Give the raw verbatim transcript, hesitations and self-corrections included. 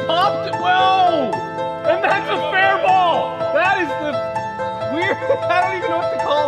popped. Whoa! And that's a fair ball. That is the weird. I don't even know what to call